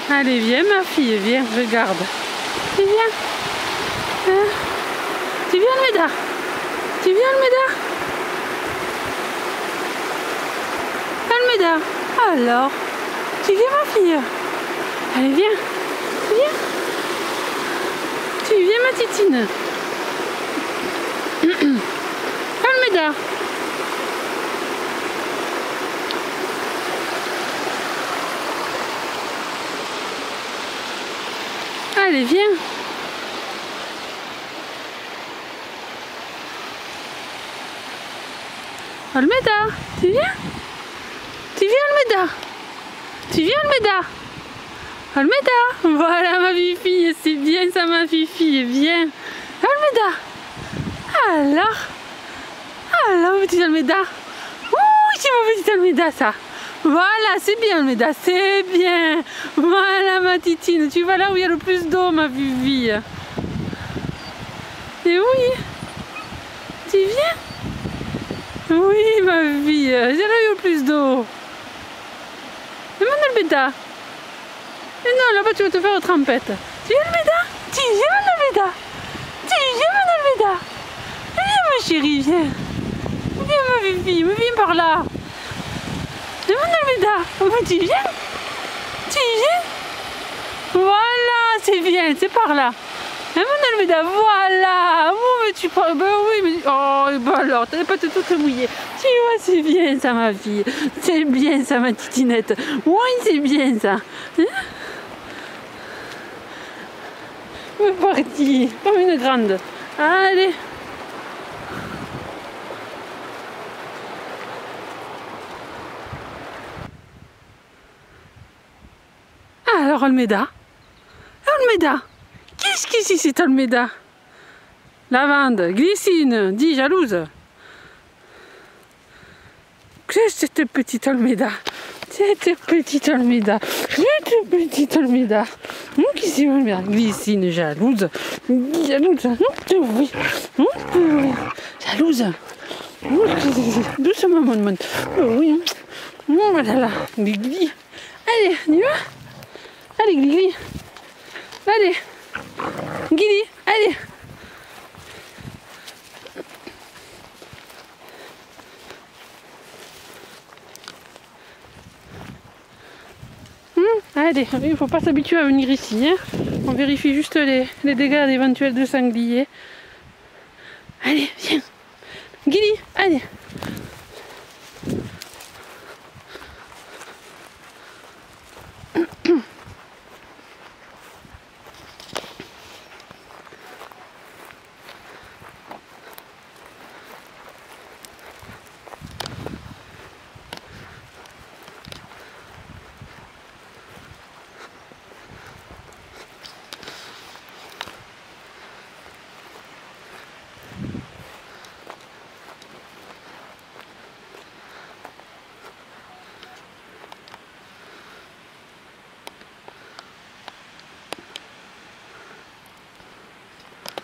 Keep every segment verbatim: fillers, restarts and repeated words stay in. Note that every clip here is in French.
Allez, viens ma fille, viens, regarde. Tu viens hein? Tu viens Almeda? Tu viens Almeda? Almeda? Alors? Tu viens ma fille? Allez, viens. Viens. Tu viens ma titine? Almeda? Allez, viens. Almeda, tu viens? Tu viens Almeda? Tu viens Almeda? Almeda, voilà ma fille, c'est bien ça ma fille, viens. Almeda. Alors? Alors petite Almeda? Ouh, c'est ma petite Almeda ça. Voilà, c'est bien Almeda, c'est bien. Voilà ma titine, tu vas là où il y a le plus d'eau ma fille. Et oui. Tu viens? Oui ma fille, c'est là où il y a le plus d'eau. Et mon Almeda? Et non, là-bas tu vas te faire une trempette. Tu viens Almeda? Tu viens mon Almeda? Tu viens mon Almeda? Viens ma chérie, viens. Viens ma fille, mais viens par là. Et mon Almeda? Oh, tu viens? Tu viens? Voilà, c'est bien, c'est par là. Et mon Almeda, voilà. Oh, mais tu parles, ben oui, mais... Oh, ben alors, t'avais pas tout mouillé. Tu vois, c'est bien ça ma fille. C'est bien ça ma titinette. Oui, c'est bien ça. Hein? C'est parti, comme une grande. Allez. Alors Almeda? Almeda? Qu'est-ce que c'est cette Almeda? Lavande, Glycine, dis jalouse. Qu'est-ce que cette petite Almeda? Cette petite Almeda. Cette petite Almeda. Qui c'est Almeda? Glycine, jalouse. Jalouse. Oui. Jalouse. Doucement mon monde. Oui. Voilà là. Gli. Allez, on y va? Allez, Gli. Allez. Gli, allez. Hum, allez, il ne faut pas s'habituer à venir ici. Hein. On vérifie juste les, les dégâts éventuels de sanglier. Allez, viens. Gli, allez.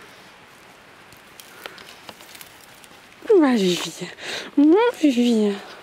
Ma fille, mon fille.